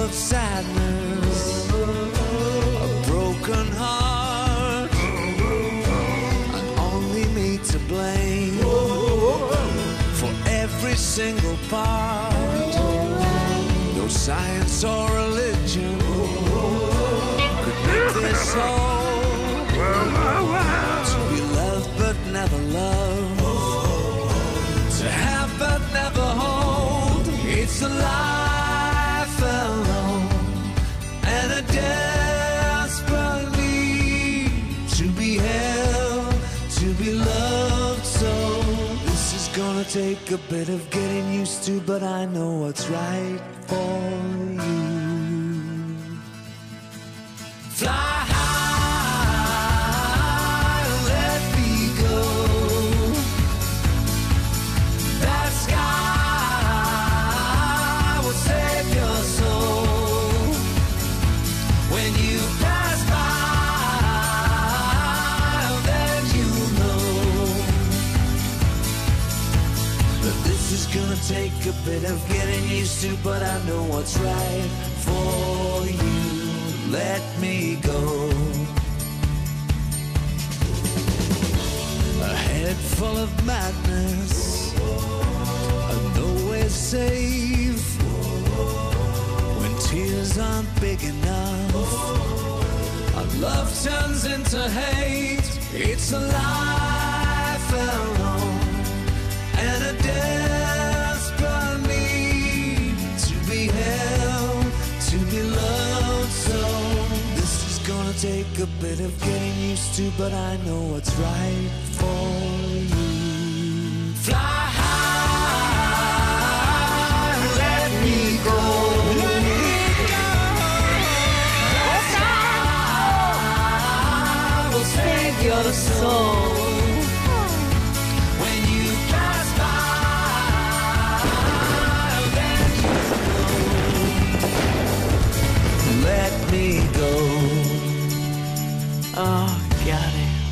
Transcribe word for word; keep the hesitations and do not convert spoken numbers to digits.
of sadness, a broken heart, and only me to blame for every single part. No science or religion could make this whole. To be loved but never loved, to have but never hold. It's a life alone and a desperate need to be held, to be loved. So this is gonna take a bit of getting used to, but I know what's right for you. Fly take a bit of getting used to, but I know what's right for you. Let me go. A head full of madness, and nowhere safe. When tears aren't big enough, and love turns into hate. It's a life alone and a death. Take a bit of getting used to, but I know what's right for you. Fly high, let me go. Let me go. The sky will save your soul. When you pass by, then you know. Let me go. Oh, got it.